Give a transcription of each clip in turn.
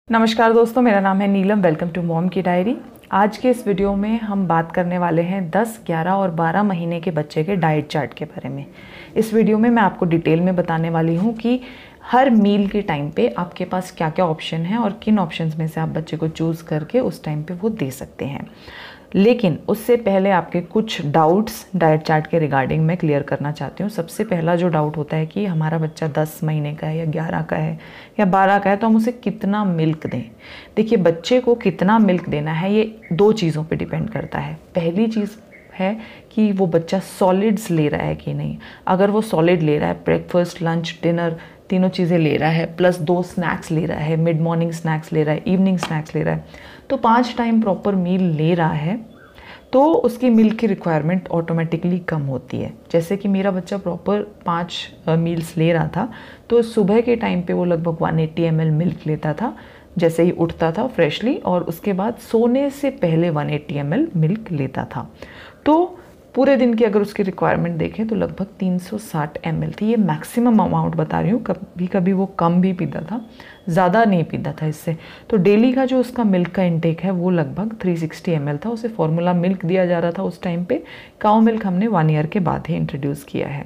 नमस्कार दोस्तों, मेरा नाम है नीलम। वेलकम टू मॉम की डायरी। आज के इस वीडियो में हम बात करने वाले हैं 10, 11 और 12 महीने के बच्चे के डाइट चार्ट के बारे में। इस वीडियो में मैं आपको डिटेल में बताने वाली हूँ कि हर मील के टाइम पे आपके पास क्या क्या ऑप्शन है और किन ऑप्शंस में से आप बच्चे को चूज़ करके उस टाइम पे वो दे सकते हैं। लेकिन उससे पहले आपके कुछ डाउट्स डाइट चार्ट के रिगार्डिंग मैं क्लियर करना चाहती हूँ। सबसे पहला जो डाउट होता है कि हमारा बच्चा 10 महीने का है या 11 का है या 12 का है तो हम उसे कितना मिल्क दें। देखिए, बच्चे को कितना मिल्क देना है ये दो चीज़ों पे डिपेंड करता है। पहली चीज़ है कि वो बच्चा सॉलिड्स ले रहा है कि नहीं। अगर वो सॉलिड ले रहा है, ब्रेकफास्ट, लंच, डिनर तीनों चीज़ें ले रहा है, प्लस 2 स्नैक्स ले रहा है, मिड मॉर्निंग स्नैक्स ले रहा है, इवनिंग स्नैक्स ले रहा है, तो 5 टाइम प्रॉपर मील ले रहा है तो उसकी मिल्क की रिक्वायरमेंट ऑटोमेटिकली कम होती है। जैसे कि मेरा बच्चा प्रॉपर 5 मील्स ले रहा था तो सुबह के टाइम पे वो लगभग 180 ml मिल्क लेता था जैसे ही उठता था फ्रेशली, और उसके बाद सोने से पहले 180 ml मिल्क लेता था। तो पूरे दिन की अगर उसकी रिक्वायरमेंट देखें तो लगभग 360 ml थी। ये मैक्सिमम अमाउंट बता रही हूँ, कभी कभी वो कम भी पीता था, ज़्यादा नहीं पीता था इससे। तो डेली का जो उसका मिल्क का इंटेक है वो लगभग 360 ml था। उसे फॉर्मूला मिल्क दिया जा रहा था उस टाइम पे। काउ मिल्क हमने 1 ईयर के बाद ही इंट्रोड्यूस किया है।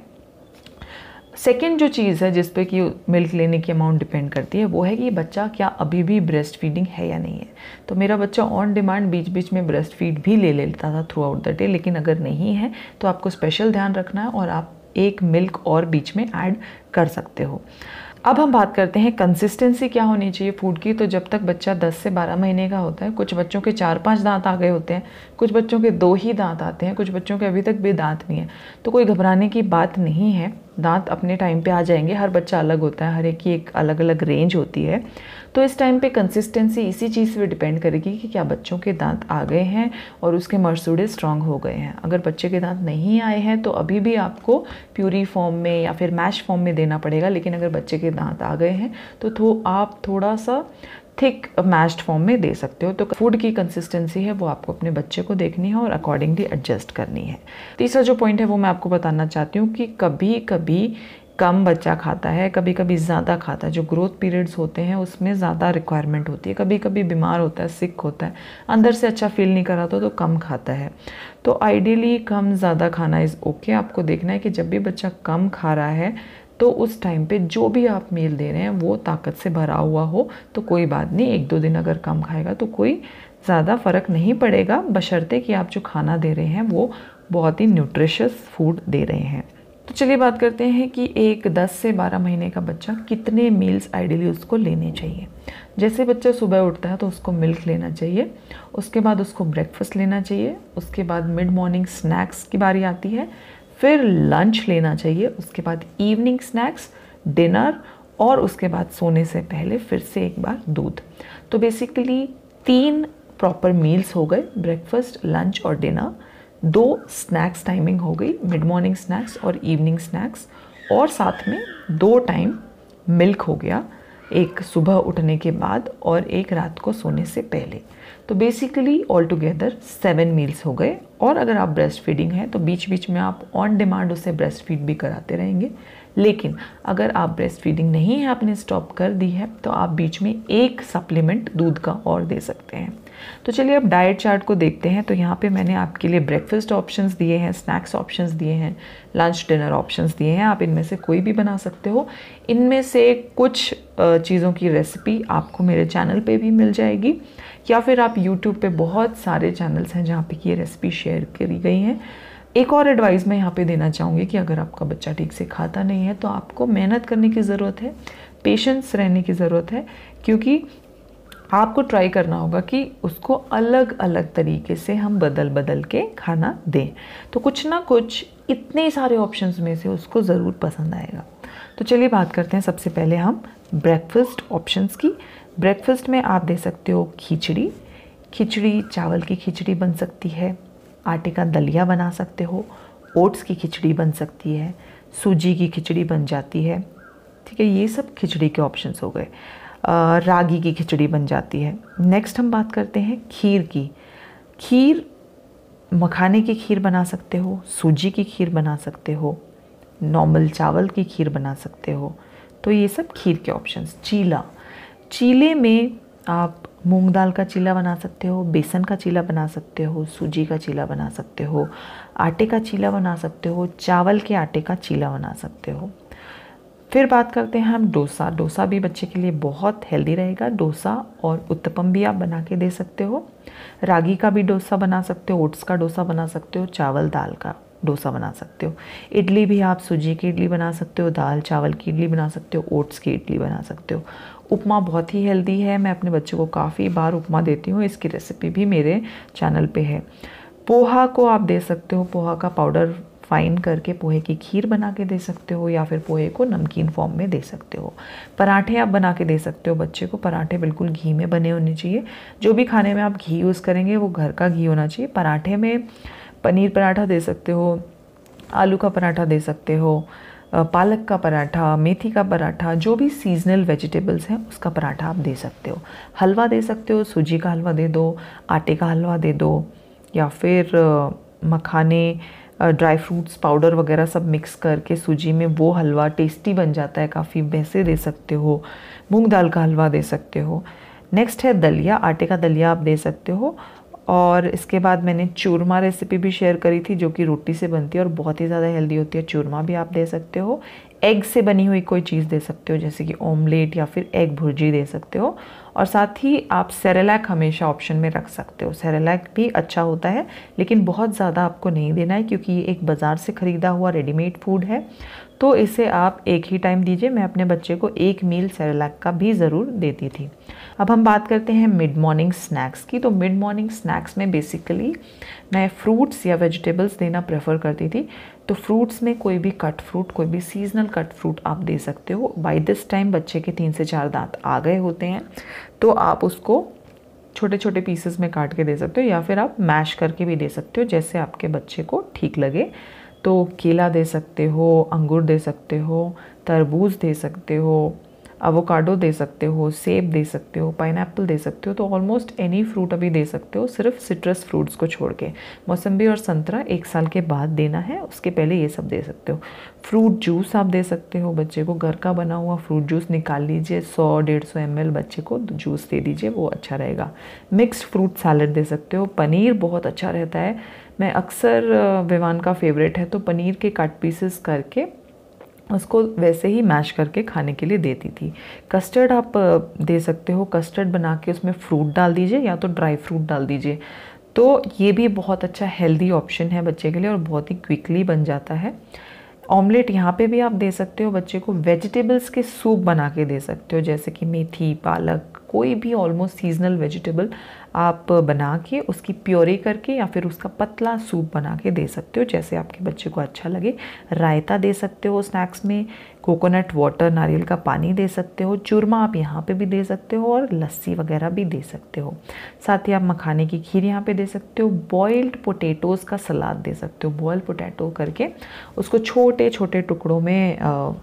सेकेंड जो चीज़ है जिस पे कि मिल्क लेने की अमाउंट डिपेंड करती है वो है कि बच्चा क्या अभी भी ब्रेस्ट फीडिंग है या नहीं है। तो मेरा बच्चा ऑन डिमांड बीच बीच में ब्रेस्ट फीड भी ले लेता था थ्रू आउट द डे, लेकिन अगर नहीं है तो आपको स्पेशल ध्यान रखना है और आप एक मिल्क और बीच में ऐड कर सकते हो। अब हम बात करते हैं कंसिस्टेंसी क्या होनी चाहिए फूड की। तो जब तक बच्चा 10 से 12 महीने का होता है, कुछ बच्चों के 4-5 दांत आ गए होते हैं, कुछ बच्चों के 2 ही दांत आते हैं, कुछ बच्चों के अभी तक भी दांत नहीं है, तो कोई घबराने की बात नहीं है। दांत अपने टाइम पे आ जाएंगे। हर बच्चा अलग होता है, हर एक की एक अलग अलग रेंज होती है। तो इस टाइम पे कंसिस्टेंसी इसी चीज़ पे डिपेंड करेगी कि क्या बच्चों के दांत आ गए हैं और उसके मरसूड़े स्ट्रांग हो गए हैं। अगर बच्चे के दांत नहीं आए हैं तो अभी भी आपको प्यूरी फॉर्म में या फिर मैश फॉर्म में देना पड़ेगा। लेकिन अगर बच्चे के दांत आ गए हैं तो आप थोड़ा सा थिक मैश्ड फॉर्म में दे सकते हो। तो फूड की कंसिस्टेंसी है वो आपको अपने बच्चे को देखनी है और अकॉर्डिंगली एडजस्ट करनी है। तीसरा जो पॉइंट है वो मैं आपको बताना चाहती हूँ कि कभी कभी कम बच्चा खाता है, कभी कभी ज़्यादा खाता है। जो ग्रोथ पीरियड्स होते हैं उसमें ज़्यादा रिक्वायरमेंट होती है। कभी कभी बीमार होता है, सिक होता है, अंदर से अच्छा फील नहीं कर रहा तो कम खाता है। तो आइडियली कम ज़्यादा खाना इज़ ओके। आपको देखना है कि जब भी बच्चा कम खा रहा है तो उस टाइम पे जो भी आप मील दे रहे हैं वो ताकत से भरा हुआ हो तो कोई बात नहीं। 1-2 दिन अगर कम खाएगा तो कोई ज़्यादा फ़र्क नहीं पड़ेगा, बशर्ते कि आप जो खाना दे रहे हैं वो बहुत ही न्यूट्रिशियस फूड दे रहे हैं। तो चलिए बात करते हैं कि एक 10 से 12 महीने का बच्चा कितने मील्स आइडियली उसको लेने चाहिए। जैसे बच्चा सुबह उठता है तो उसको मिल्क लेना चाहिए, उसके बाद उसको ब्रेकफास्ट लेना चाहिए, उसके बाद मिड मॉर्निंग स्नैक्स की बारी आती है, फिर लंच लेना चाहिए, उसके बाद इवनिंग स्नैक्स, डिनर, और उसके बाद सोने से पहले फिर से एक बार दूध। तो बेसिकली 3 प्रॉपर मील्स हो गए, ब्रेकफास्ट, लंच और डिनर। 2 स्नैक्स टाइमिंग हो गई, मिड मॉर्निंग स्नैक्स और इवनिंग स्नैक्स, और साथ में 2 टाइम मिल्क हो गया, एक सुबह उठने के बाद और एक रात को सोने से पहले। तो बेसिकली ऑल टुगेदर 7 मील्स हो गए। और अगर आप ब्रेस्ट फीडिंग है तो बीच बीच में आप ऑन डिमांड उसे ब्रेस्ट फीड भी कराते रहेंगे। लेकिन अगर आप ब्रेस्ट फीडिंग नहीं है, आपने स्टॉप कर दी है, तो आप बीच में एक सप्लीमेंट दूध का और दे सकते हैं। तो चलिए अब डाइट चार्ट को देखते हैं। तो यहाँ पे मैंने आपके लिए ब्रेकफास्ट ऑप्शंस दिए हैं, स्नैक्स ऑप्शंस दिए हैं, लंच डिनर ऑप्शंस दिए हैं। आप इनमें से कोई भी बना सकते हो। इनमें से कुछ चीज़ों की रेसिपी आपको मेरे चैनल पे भी मिल जाएगी, या फिर आप यूट्यूब पे बहुत सारे चैनल्स हैं जहाँ पे ये रेसिपी शेयर करी गई हैं। एक और एडवाइस मैं यहाँ पे देना चाहूँगी कि अगर आपका बच्चा ठीक से खाता नहीं है तो आपको मेहनत करने की ज़रूरत है, पेशेंस रहने की ज़रूरत है, क्योंकि आपको ट्राई करना होगा कि उसको अलग अलग तरीके से हम बदल बदल के खाना दें। तो कुछ ना कुछ इतने सारे ऑप्शंस में से उसको ज़रूर पसंद आएगा। तो चलिए बात करते हैं सबसे पहले हम ब्रेकफास्ट ऑप्शंस की। ब्रेकफास्ट में आप दे सकते हो खिचड़ी, चावल की खिचड़ी बन सकती है, आटे का दलिया बना सकते हो, ओट्स की खिचड़ी बन सकती है, सूजी की खिचड़ी बन जाती है। ठीक है, ये सब खिचड़ी के ऑप्शंस हो गए। रागी की खिचड़ी बन जाती है। नेक्स्ट हम बात करते हैं खीर की। खीर, मखाने की खीर बना सकते हो, सूजी की खीर बना सकते हो, नॉर्मल चावल की खीर बना सकते हो। तो ये सब खीर के ऑप्शंस। चीले में आप मूंग दाल का चीला बना सकते हो, बेसन का चीला बना सकते हो, सूजी का चीला बना सकते हो, आटे का चीला बना सकते हो, चावल के आटे का चीला बना सकते हो। फिर बात करते हैं हम डोसा। डोसा भी बच्चे के लिए बहुत हेल्दी रहेगा। डोसा और उत्तपम भी आप बना के दे सकते हो। रागी का भी डोसा बना सकते हो, ओट्स का डोसा बना सकते हो, चावल दाल का डोसा बना सकते हो। इडली भी आप सूजी की इडली बना सकते हो, दाल चावल की इडली बना सकते हो, ओट्स की इडली बना सकते हो। उपमा बहुत ही हेल्दी है, मैं अपने बच्चों को काफ़ी बार उपमा देती हूँ, इसकी रेसिपी भी मेरे चैनल पे है। पोहा को आप दे सकते हो, पोहा का पाउडर फाइन करके पोहे की खीर बना के दे सकते हो, या फिर पोहे को नमकीन फॉर्म में दे सकते हो। पराठे आप बना के दे सकते हो बच्चे को। पराठे बिल्कुल घी में बने होने चाहिए। जो भी खाने में आप घी यूज़ करेंगे वो घर का घी होना चाहिए। पराठे में पनीर पराठा दे सकते हो, आलू का पराठा दे सकते हो, पालक का पराठा, मेथी का पराठा, जो भी सीजनल वेजिटेबल्स हैं उसका पराठा आप दे सकते हो। हलवा दे सकते हो, सूजी का हलवा दे दो, आटे का हलवा दे दो, या फिर मखाने, ड्राई फ्रूट्स पाउडर वगैरह सब मिक्स करके सूजी में वो हलवा टेस्टी बन जाता है काफ़ी, वैसे दे सकते हो। मूंग दाल का हलवा दे सकते हो। नेक्स्ट है दलिया, आटे का दलिया आप दे सकते हो। और इसके बाद मैंने चूरमा रेसिपी भी शेयर करी थी जो कि रोटी से बनती है और बहुत ही ज़्यादा हेल्दी होती है। चूरमा भी आप दे सकते हो। एग से बनी हुई कोई चीज़ दे सकते हो, जैसे कि ऑमलेट या फिर एग भुर्जी दे सकते हो। और साथ ही आप सेरेलैक हमेशा ऑप्शन में रख सकते हो। सेरेलैक भी अच्छा होता है, लेकिन बहुत ज़्यादा आपको नहीं देना है क्योंकि ये एक बाज़ार से ख़रीदा हुआ रेडीमेड फूड है, तो इसे आप एक ही टाइम दीजिए। मैं अपने बच्चे को एक मील सेरेलैक का भी ज़रूर देती थी। अब हम बात करते हैं मिड मॉर्निंग स्नैक्स की। तो मिड मॉर्निंग स्नैक्स में बेसिकली मैं फ्रूट्स या वेजिटेबल्स देना प्रेफर करती थी। तो फ्रूट्स में कोई भी कट फ्रूट, कोई भी सीजनल कट फ्रूट आप दे सकते हो। बाय दिस टाइम बच्चे के 3 से 4 दांत आ गए होते हैं, तो आप उसको छोटे छोटे पीसेस में काट के दे सकते हो, या फिर आप मैश करके भी दे सकते हो, जैसे आपके बच्चे को ठीक लगे। तो केला दे सकते हो, अंगूर दे सकते हो, तरबूज दे सकते हो, एवोकाडो दे सकते हो, सेब दे सकते हो, पाइनएप्पल दे सकते हो। तो ऑलमोस्ट एनी फ्रूट अभी दे सकते हो, सिर्फ सिट्रस फ्रूट्स को छोड़ के। मौसम्बी और संतरा 1 साल के बाद देना है, उसके पहले ये सब दे सकते हो। फ्रूट जूस आप दे सकते हो बच्चे को, घर का बना हुआ फ्रूट जूस निकाल लीजिए, 100-150 ml बच्चे को जूस दे दीजिए, वो अच्छा रहेगा। मिक्स्ड फ्रूट सैलड दे सकते हो। पनीर बहुत अच्छा रहता है, मैं अक्सर विवान का फेवरेट है, तो पनीर के कट पीसेस करके उसको वैसे ही मैश करके खाने के लिए देती थी। कस्टर्ड आप दे सकते हो, कस्टर्ड बना के उसमें फ्रूट डाल दीजिए या तो ड्राई फ्रूट डाल दीजिए। तो ये भी बहुत अच्छा हेल्दी ऑप्शन है बच्चे के लिए और बहुत ही क्विकली बन जाता है। ऑमलेट यहाँ पे भी आप दे सकते हो बच्चे को। वेजिटेबल्स के सूप बना के दे सकते हो, जैसे कि मेथी, पालक, कोई भी ऑलमोस्ट सीजनल वेजिटेबल आप बना के उसकी प्योरी करके या फिर उसका पतला सूप बना के दे सकते हो, जैसे आपके बच्चे को अच्छा लगे। रायता दे सकते हो स्नैक्स में, कोकोनट वाटर, नारियल का पानी दे सकते हो। चूरमा आप यहाँ पे भी दे सकते हो और लस्सी वगैरह भी दे सकते हो। साथ ही आप मखाने की खीर यहाँ पे दे सकते हो। बॉइल्ड पोटैटोज़ का सलाद दे सकते हो। बॉइल्ड पोटैटो करके उसको छोटे छोटे टुकड़ों में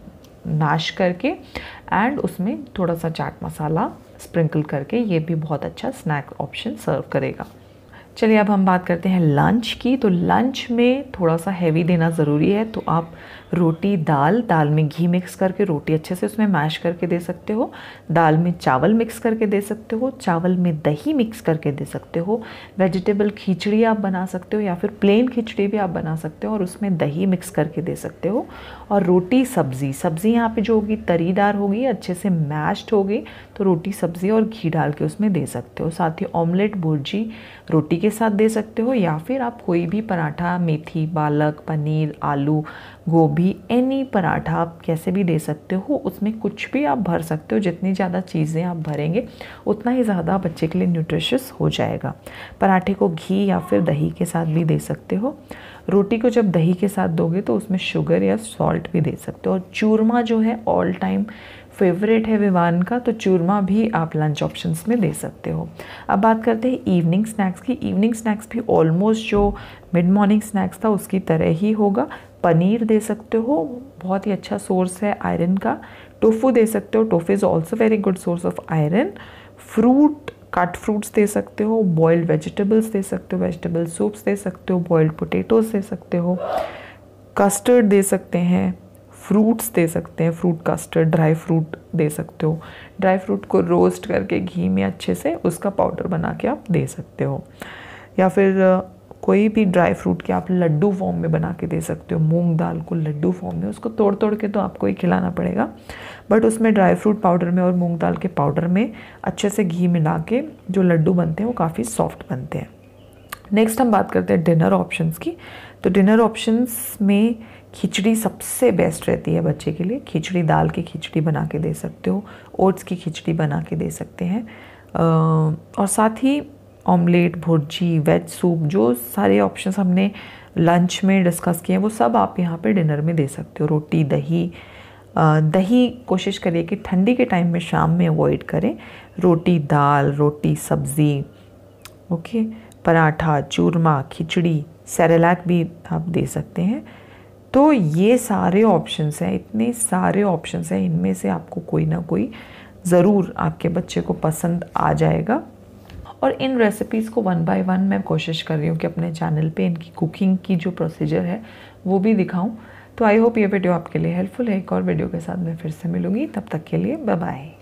मैश करके एंड उसमें थोड़ा सा चाट मसाला स्प्रिंकल करके, ये भी बहुत अच्छा स्नैक ऑप्शन सर्व करेगा। चलिए अब हम बात करते हैं लंच की। तो लंच में थोड़ा सा हैवी देना ज़रूरी है, तो आप रोटी, दाल में घी मिक्स करके रोटी अच्छे से उसमें मैश करके दे सकते हो। दाल में चावल मिक्स करके दे सकते हो, चावल में दही मिक्स करके दे सकते हो। वेजिटेबल खिचड़ी आप बना सकते हो या फिर प्लेन खिचड़ी भी आप बना सकते हो और उसमें दही मिक्स करके दे सकते हो। और रोटी सब्ज़ी यहाँ पे जो होगी तरीदार होगी, अच्छे से मैश्ड होगी, तो रोटी सब्ज़ी और घी डाल के उसमें दे सकते हो। साथ ही ऑमलेट भुर्जी रोटी के साथ दे सकते हो, या फिर आप कोई भी पराठा, मेथी, पालक, पनीर, आलू, गोभी, एनी पराठा आप कैसे भी दे सकते हो। उसमें कुछ भी आप भर सकते हो, जितनी ज़्यादा चीज़ें आप भरेंगे उतना ही ज़्यादा बच्चे के लिए न्यूट्रिशियस हो जाएगा। पराठे को घी या फिर दही के साथ भी दे सकते हो। रोटी को जब दही के साथ दोगे तो उसमें शुगर या सॉल्ट भी दे सकते हो। और चूरमा जो है ऑल टाइम फेवरेट है विवान का, तो चूरमा भी आप लंच ऑप्शंस में दे सकते हो। अब बात करते हैं इवनिंग स्नैक्स की। इवनिंग स्नैक्स भी ऑलमोस्ट जो मिड मॉर्निंग स्नैक्स था उसकी तरह ही होगा। पनीर दे सकते हो, बहुत ही अच्छा सोर्स है आयरन का। टोफू दे सकते हो, tofu is also very good source of iron. Fruit, cut fruits दे सकते हो। बॉइल्ड वेजिटेबल्स दे सकते हो, वेजिटेबल सूप्स दे सकते हो। बॉइल्ड पोटैटोज दे सकते हो। कस्टर्ड दे सकते हैं। फ्रूट्स दे सकते हैं, फ्रूट कस्टर्ड, ड्राई फ्रूट दे सकते हो। ड्राई फ्रूट को रोस्ट करके घी में अच्छे से उसका पाउडर बना के आप दे सकते हो, या फिर कोई भी ड्राई फ्रूट के आप लड्डू फॉर्म में बना के दे सकते हो। मूंग दाल को लड्डू फॉर्म में, उसको तोड़ तोड़ के तो आपको ही खिलाना पड़ेगा, बट उसमें ड्राई फ्रूट पाउडर में और मूंग दाल के पाउडर में अच्छे से घी मिला के जो लड्डू बनते हैं वो काफ़ी सॉफ्ट बनते हैं। नेक्स्ट हम बात करते हैं डिनर ऑप्शंस की। तो डिनर ऑप्शंस में खिचड़ी सबसे बेस्ट रहती है बच्चे के लिए। खिचड़ी, दाल की खिचड़ी बना के दे सकते हो, ओट्स की खिचड़ी बना के दे सकते हैं, और साथ ही ऑमलेट, भुर्जी, वेज सूप, जो सारे ऑप्शंस हमने लंच में डिस्कस किए हैं वो सब आप यहाँ पे डिनर में दे सकते हो। रोटी, दही, दही कोशिश करिए कि ठंडी के टाइम में शाम में अवॉइड करें। रोटी, दाल, रोटी, सब्ज़ी, ओके, पराठा, चूरमा, खिचड़ी, सेरेलैक भी आप दे सकते हैं। तो ये सारे ऑप्शंस हैं, इतने सारे ऑप्शंस हैं, इनमें से आपको कोई ना कोई ज़रूर आपके बच्चे को पसंद आ जाएगा। और इन रेसिपीज़ को 1 बाय 1 मैं कोशिश कर रही हूँ कि अपने चैनल पे इनकी कुकिंग की जो प्रोसीजर है वो भी दिखाऊँ। तो आई होप ये वीडियो आपके लिए हेल्पफुल है। एक और वीडियो के साथ मैं फिर से मिलूँगी, तब तक के लिए बाय बाय।